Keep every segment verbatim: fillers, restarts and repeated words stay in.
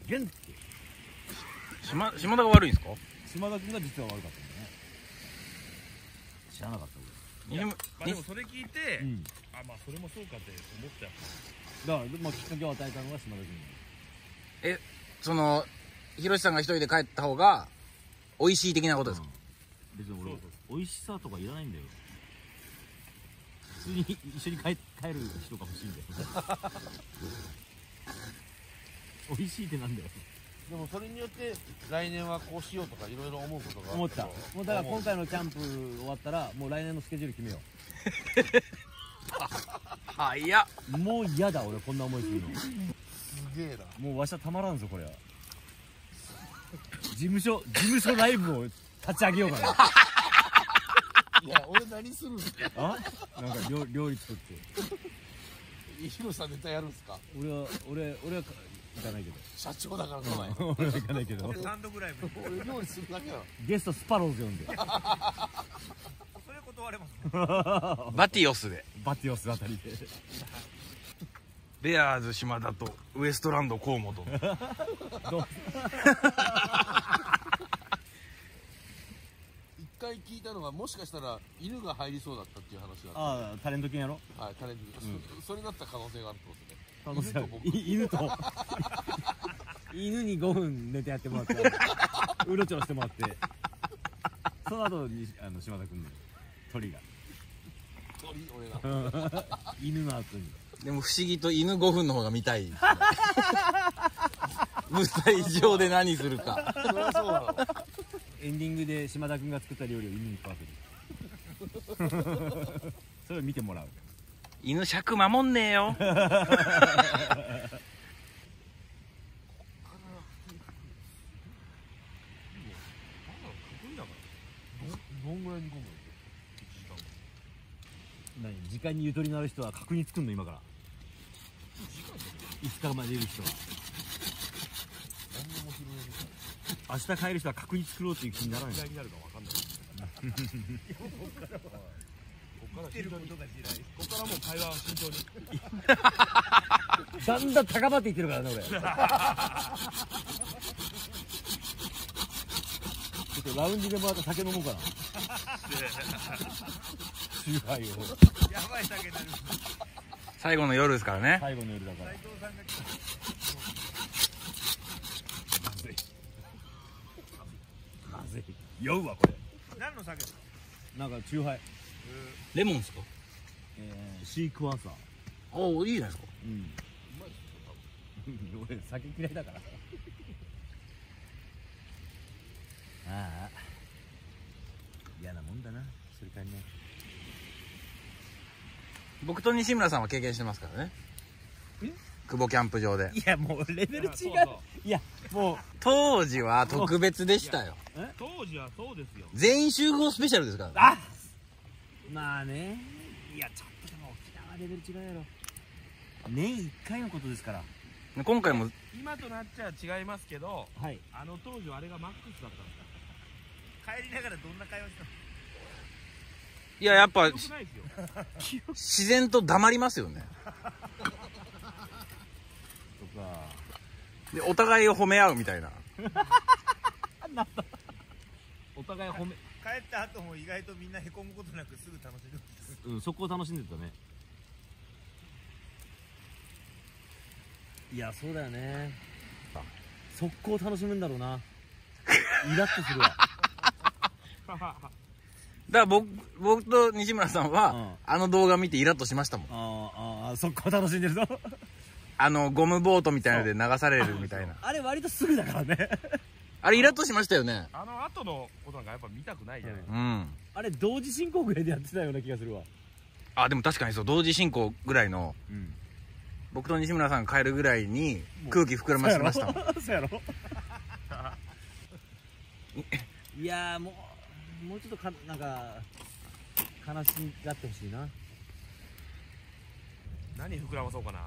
ギュンって。 島島田が悪いんですか？ 島田君が実は悪かったんだね。知らなかったいや、まあでもそれ聞いて、 俺。うん。 あ、まあそれもそうかって思っちゃう。 だからまあきっかけを与えたのが島田君。 え、そのひろしさんが一人で帰った方が美味しい的なことですか？ 別に俺美味しさとかいらないんだよ。普通に一緒に帰帰る人が欲しいんだよ。美味しいってなんだよ。 でもそれによって来年はこうしようとかいろいろ思うことが思った。もうだから今回のキャンプ終わったらもう来年のスケジュール決めよはい、いやう。もう嫌だ俺こんな思いするの。 すげえな。 もうわしはたまらんぞこれは。事務所事務所ライブを立ち上げようかな。 いや俺何するんですか。 あ？なんか料料理作って。 ひろしさんネタやるんですか。 俺は俺俺は行かないけど。 社長だから来ない。 俺は行かないけど。 単独ライブ。 俺料理するだけだ。 ゲストスパローズ呼んで。 それ断れます。 バティオスでバティオスあたりで。 ベアーズ島田とウエストランド河本。 どう？ 一回聞いたのがもしかしたら犬が入りそうだったっていう話があっああタレント犬やろ。 た。はい、タレント、そそれだった可能性があるってことですね。 可能性ある。 犬と僕い犬と犬にごふん寝てやってもらってうろちょろしてもらって、その後にあの島田君の鳥が鳥俺が犬の後に。 でも不思議と犬ごふんの方が見たいですね。舞台上で何するか。 そりゃそうだろう。 エンディングで島田君が作った料理を犬に食わせる。それを見てもらう。 犬尺守んねえよ。 どんぐらいに込むの？ 何時間にゆとりのある人は確認作んの今から。いつかまでいる人は。明日帰る人は確認作ろうっていう気にならない。 時代になるかわかんない。ここからはここから慎重に。ここからもう会話は慎重に。 だんだん高まっていってるからね俺。ちょっとラウンジでもらった酒飲もうかな。チューハイを。 やばい酒になる。 最後の夜ですからね。 最後の夜だから。 斉藤さんが来た。 まずい。まずい。酔うわこれ。 何の酒ですか？ なんかチューハイ。 レモンですか？ えー、シークワーサー。 おお、いいじゃないですか。 うん。うまいですよ。俺酒嫌いだから。ああ。嫌なもんだな。それからね。 僕と西村さんは経験してますからね。久保キャンプ場で。 いやもうレベル違う。いやもう当時は特別でしたよ。 当時はそうですよ。 全員集合スペシャルですから。 あ、まあね。いやちょっとでも沖縄レベル違うやろ。年一回のことですから。 今回も今となっちゃ違いますけど、 はい。 あの当時はあれがマックスだったんですか？帰りながらどんな会話したの？ いや、やっぱよくないですよ。 自然と黙りますよね。 とか。 でお互いを褒め合うみたいな。 お互い褒め。 帰った後も意外とみんなへこむことなくすぐ楽しんでる。 うん、そこを楽しんでたね。いやそうだよね。速攻楽しむんだろうな。イラッとするわ。 だから僕僕と西村さんは、 うん、 あの動画見てイラッとしましたもん。 あーあー、速攻楽しんでるぞ。 あのゴムボートみたいなので流されるみたいな。 あれ割とすぐだからね。 あれイラッとしましたよね。 あの後のことなんかやっぱ見たくないじゃないですうか。 ん。 あれ同時進行ぐらいでやってたような気がするわ。 あ、でも確かにそう、同時進行ぐらいの、 うん、 僕と西村さんが帰るぐらいに空気膨らませましたもん。 そうやろ。いやーもうもうちょっとかなんか悲しがってほしいな。 何膨らまそうかな。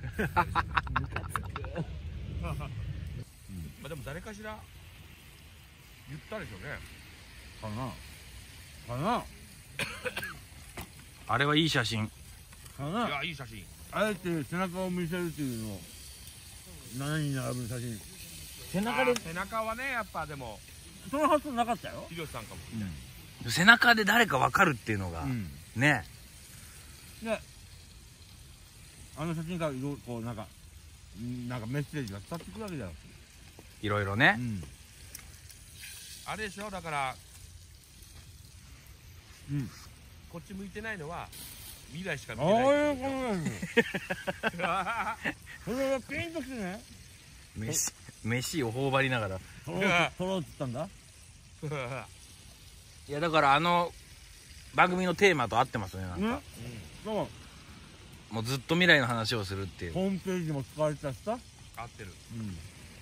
まあでも誰かしら言ったでしょうね。 かなかなあれはいい写真。 かないやいい写真。 あえて背中を見せるっていうのをななに並ぶ写真背中で背中はねやっぱでもその発想なかったよ。 ひろしさんかも。 背中で誰か分かるっていうのが、 うんね。 であの写真からいろいろこうなんかなんかメッセージが伝わってくるわけだよ。 いろいろねう。んあれでしょだからうんこっち向いてないのは未来しか見あてないあいうことなんですよ。それがピンときてね飯飯を頬張りながら。 取ろう取ろうっつったんだ。 いやだからあの番組のテーマと合ってますね。なんか、 ねだからもうずっと未来の話をするっていう。 ホームページも使われてたしさ。 合ってる。 うん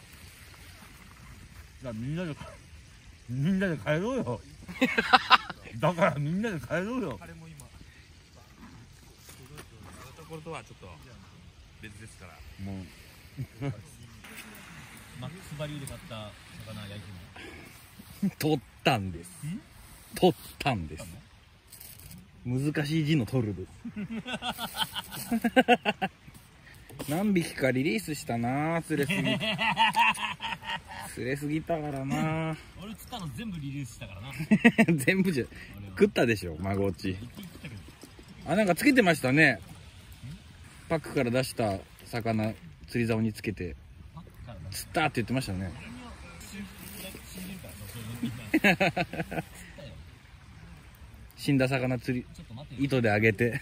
じゃあみんなでみんなで帰ろうよ。だからみんなで帰ろうよ。 あれも今ところとはちょっと別ですから。 もうマックスバリューで買った魚焼いてるの。 取ったんです。取ったんです。難しい字の取るです。何匹かリリースしたな。釣れすぎ釣れすぎたからな。 俺釣ったの全部リリースしたからな。 全部じゃ食ったでしょマゴッチ。あ、なんかつけてましたね。パックから出した魚釣り竿につけて釣ったって言ってましたね。死んだ魚釣り糸で揚げて。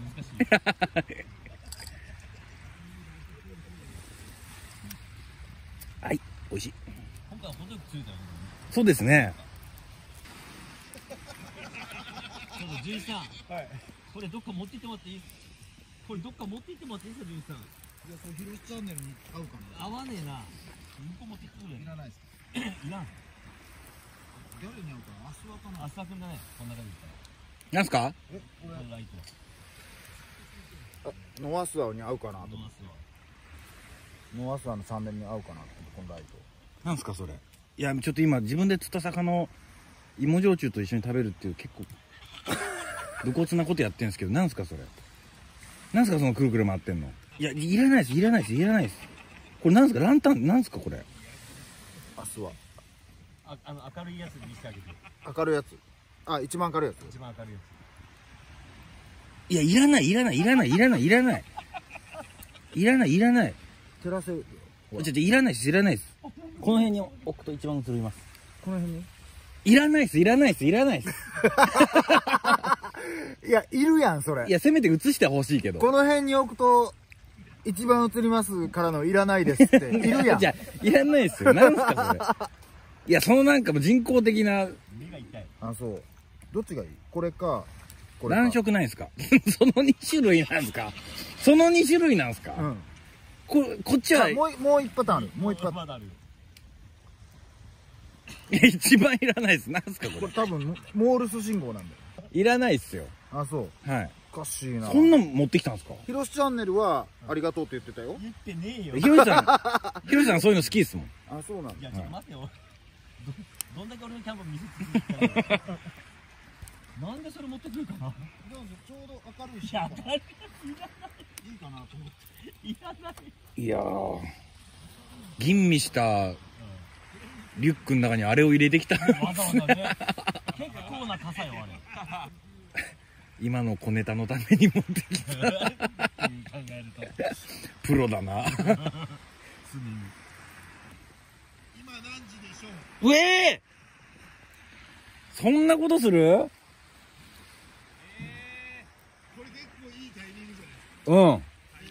はい、美味しい。今回は程よく釣れたよね。そうですね。 ちょっとじゅんさん、はい、これどっか持って行ってもらっていい？これどっか持って行ってもらっていいですか、じゅんさん。いや、これヒロシチャンネルに合うかな。合わねえな。向こう持って行ってくれ。いらないですか。いらん。誰に合うかな。アスワかな。アスワくんだね。こんな感じですなんすか？ え、これライト。 ノアスワに合うかなと。ノアスワのチャンネルに合うかなと。このライト。 なんすかそれ。いや、ちょっと今自分で釣った魚を芋焼酎と一緒に食べるっていう結構武骨なことやってるんですけど、なんすかそれ。なんすかそのくるくる回ってんの。いや、いらないですいらないですいらないです。これなんすかランタンなんすかこれ。 アスワ。 あ、あの明るいやつにしてあげて。 明るいやつ。あ、一番明るいやつ。 一番明るいやいや、いらないいらないいらないいらないいらないいらないいらない。 照らせる。 ちょっといらないですいらないです。この辺に置くと一番映ります。 この辺に。 いらないですいらないですいらないです。 いや、いるやんそれ。 いや、せめて映してほしいけど。 この辺に置くと一番映りますからのいらないですっているやん。 じゃあいらないですよ。なんすかそれ。いや、そのなんかもう人工的な。 目が痛い。 あ、そう。どっちがいい？これか。これか。 何色ないですか？そのに種類なんですか？そのに種類なんですか？ うん。 ここっちはもうもう一パターンある。もう一パターン。 ある。 一番いらないです。なんすかこれ。 これ多分モールス信号なんだよ。 いらないっすよ。 あ、そう。 はい。 おかしいな。 そんな持ってきたんですか？ ヒロシチャンネルはありがとうって言ってたよ。 言ってねえよ。 ひろしさん、ひろしさんそういうの好きですもん。 あ、そうなんだ。 いや、ちょっと待ってよ。ど、どんだけ俺のキャンプ見せてくれたの。なんでそれ持ってくるかな。 ちょうど明るいし。 いや、明るいやついらない。 いいかなと思って。 いらない。 いやー、吟味したリュックの中にあれを入れてきた。 わざわざね。結構な傘よ、あれ。 今の小ネタのために持ってきた。 考えると。 プロだな。 常に。今何時でしょう。 うえー、そんなことする？ これ結構いいタイミングじゃないですか。 うん。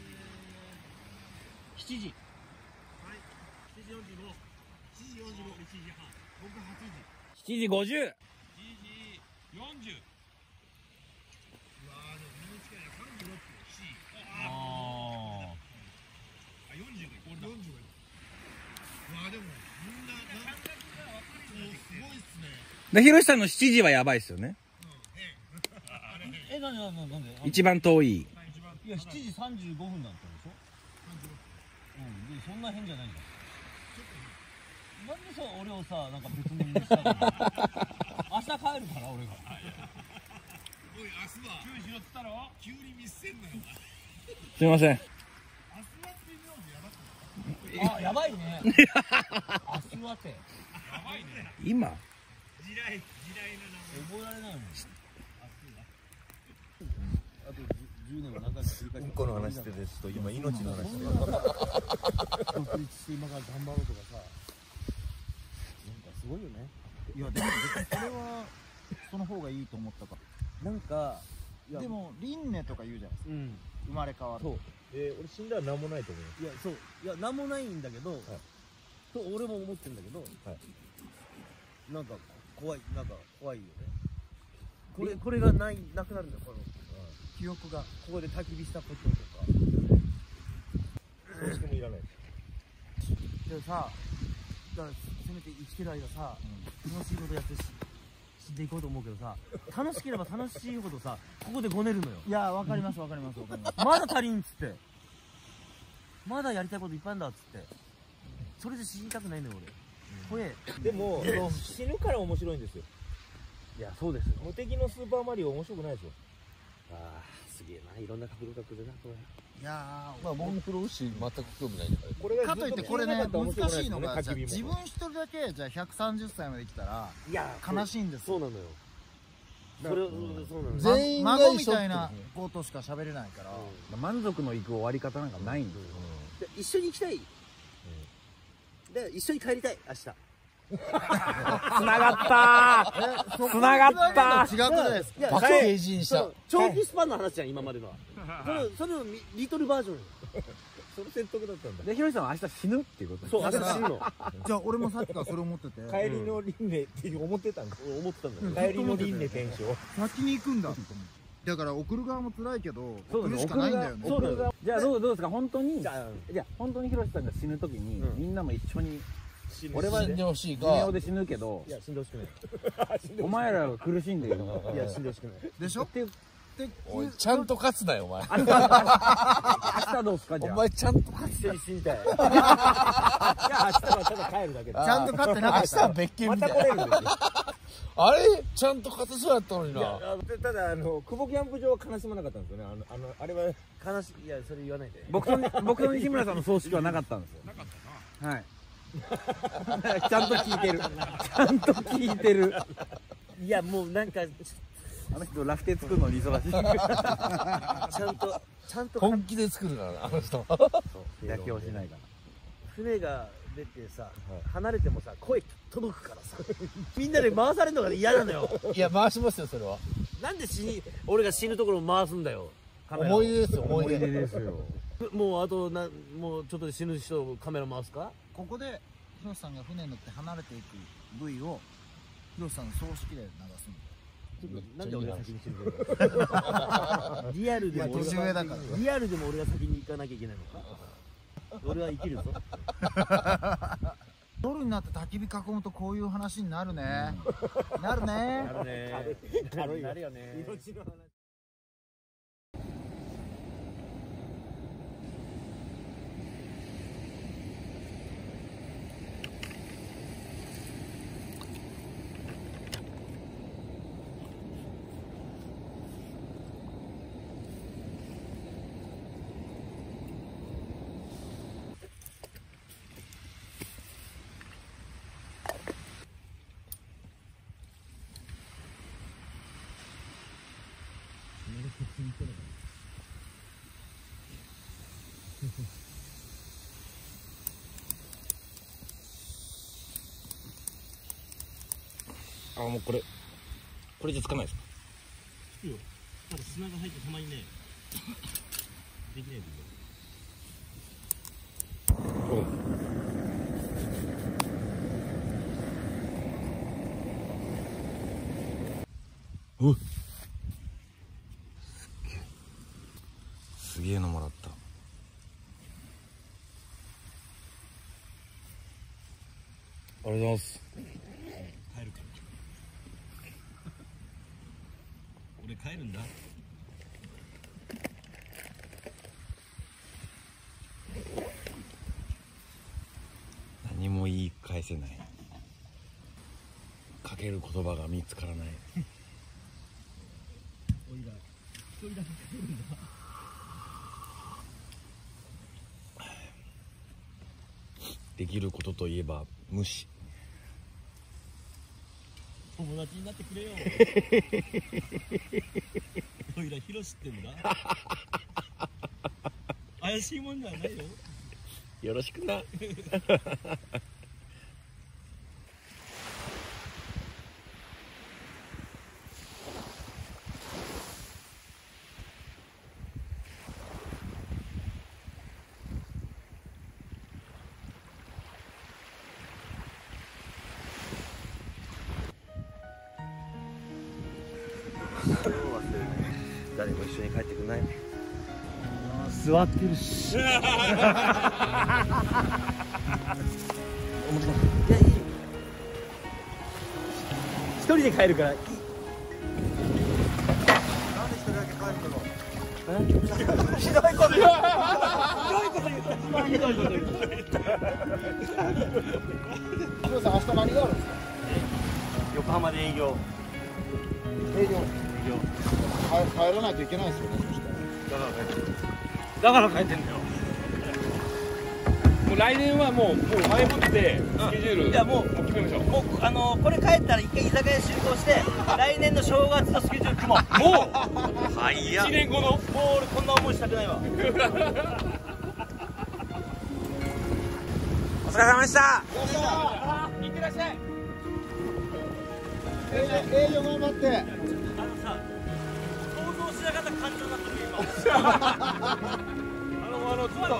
しちじ。はい。しちじよんじゅうご。しちじよんじゅうご。しちじはん。僕はちじ。 しちじごじゅう。 しちじよんじゅう。うわーでもみんな近いな。さんじゅうろっぷん。し。 ああ、よんじゅうがいい。よんじゅうがいい。うわーでもみんななんかすごいっすね。 で、ひろしさんのしちじはやばいっすよね。 ー。え、なんでなんでなんで。 一番遠い。 いや、しちじさんじゅうごふんだったでしょ。うん、で、そんな変じゃないじゃん。なんでさ、俺をさ、なんか別物にしたの。明日帰るから、俺が。 おい、明日は注意しろっつったろ。急にミスせんなよ。 すいません。 明日っていうのやばくない？ あ、やばいね。あ、すわて。 今地雷地雷の名前覚えられないもん。 あとじゅうねんは何回か繰り返してこの話でですと今命の話で独立して今から頑張ろうとかさ。なんかすごいよね。 いやでも絶対それはその方がいいと思ったかなんか、いやでも輪廻とか言うじゃないですか。 うん。 生まれ変わる。 そう。 えー、俺死んだら何もないと思う。 いや、そう。いや、なんもないんだけど、と俺も思ってんだけど、なんか怖い、なんか怖いよね。これ、これがない、なくなるんだよ、この記憶が。ここで焚き火したこととか。 葬式もいらない。 でさ、だからせめて生きてる間さ、楽しいことやってし死んでいこうと思うけどさ、楽しければ楽しいほどさ、ここでごねるのよ。 いやわかりますわかりますわかります。 まだ足りんっつって。まだやりたいこといっぱいあるんだっつって。それで死にたくないのよ俺。怖え。 でもその死ぬから面白いんですよ。 いや、そうですよ。 無敵のスーパーマリオ面白くないですよ。 ああ、すげえな。いろんな角度が来るな、これ。 いやまあ僕もプロ牛全く興味ないんだからこれがかといってこれね難しいのがじゃあ自分自分一人だけじゃあひゃくさんじゅっさいまで生きたらいや、 悲しいんですよ。 そうなのよ。それ、うんそうなのよ。 ま全員が孫み一緒ってたいなことしか喋れないから満足のいく終わり方なんかないんですよ。 で一緒に行きたい。で、一緒に帰りたい、明日。 つながったー。つながったー。 違ったじゃないですか。 いや、 バカ成人したそう長期スパンの話じゃん、今までのは。その、そのリリトルバージョンよ。 その説得だったんだ。 で、ひろしさんは明日死ぬっていうことですそう、明だから日死ぬの。 じゃあ俺もさっきからそれ思ってて帰りの輪廻って思ってたんだ。 俺思ってたんだよ。 帰りの輪廻転生。 先に行くんだと思ってだから送る側も辛いけどそうだね送るしかないんだよね。 そうだよ。 じゃあどうどうですか本当に。 じゃあ、 じゃあ本当にひろしさんが死ぬ時に、 うんみんなも一緒に俺は死んでほしい寿か命で死ぬけどいや、死んでほしくない。 お前らが苦しんでいるのいや、死んでほしくない。 でしょっていうでおいちゃんと勝つなよお前明日明日どうすかじゃあお前ちゃんと勝つ一緒に死にたい。いや、明日はただ帰るだけだ。 ちゃんと勝ってなかった明日は別件みたいなまた来れるんだよ。 あれちゃんと勝てそうやったのにいやなでただあの久保キャンプ場は悲しまなかったんですよね。あのあのあれは悲しい。いやそれ言わないで。 僕と僕と西村さんの葬式はなかったんですよ。なかったな。はい。ちゃんと聞いてる。ちゃんと聞いてる。 いやもうなんかあの人ラフテー作るのに忙しい。 ちゃんとちゃんと本気で作るからなあの人妥協しないから。 船が出てさ、離れてもさ声届くからさ、みんなで回されるのが嫌なのよ。 いや回しますよそれはなんで死に俺が死ぬところを回すんだよ。カメラを思い出ですよ思い出ですよ。 もうあとなもうちょっとで死ぬ人をカメラ回すか。 ここでひろしさんが船に乗って離れていく ブイ をひろしさんの葬式で流すの。 なんで俺が先に死ぬの。リアルでも俺年上だからリアルでも俺が先に行かなきゃいけないのか。俺は生きるぞ。 夜になって焚き火囲むとこういう話になるね。なるね。 なるね。軽いなるよね。命の話。 あ、もうこれこれじゃつかないですか。 つくよ。ただ砂が入ってたまにね。できないんだよ。 おっすげえのもらった。ありがとうございます。 帰るから俺帰るんだ。 何も言い返せない。かける言葉が見つからない。 俺が一人だけ帰るんだ。 できることといえば無視。 友達になってくれよ。おいらヒロシってんだ。怪しいもんじゃないよ。 よろしくな。誰も一緒に帰ってくんない。座ってるし。いやいい。一人で帰るからいい。なんで一人だけ帰るの？ひどいこと言う。ひどいこと言う。 ヒロさん、明日何があるんですか？ 横浜で営業。 営業。帰らないといけないですよね。そしただから帰ってんだよ。もう来年はもうもう前もってスケジュール、うん、いやもうもう決めましょう。もうあのー、これ帰ったら一回居酒屋集合して来年の正月のスケジュール組もう。もうはいや。いちねんごの。もう俺こんな思いしたくないわ。お疲れ様でした。いってらっしゃい。 営業頑張って。 あのさ、想像しなかった感情になってる今。あのあのずっと。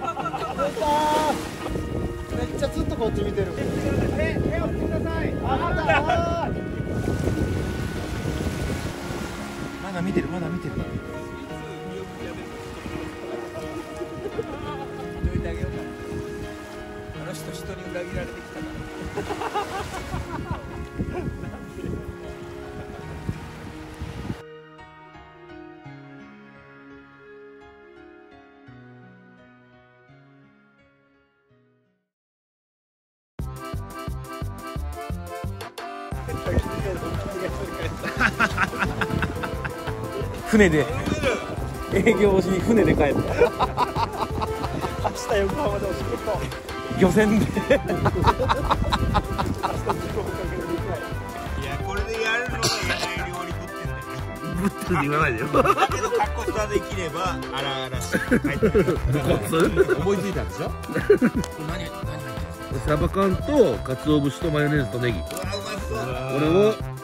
めっちゃずっとこっち見てる。手手を振ってください。あなた。 まだ見てるまだ見てる。 どいてあげようか。あの人人に裏切られてきたから。 船で営業しに船で帰った。明日横浜でお仕事。漁船で。いやこれでやるのが野外料理ぶってんだよ。ぶってるって言わないでよ。だけどカッコスタできれば荒々しい。 思いついたんでしょ。 何何サバ缶と鰹節とマヨネーズとネギ。これを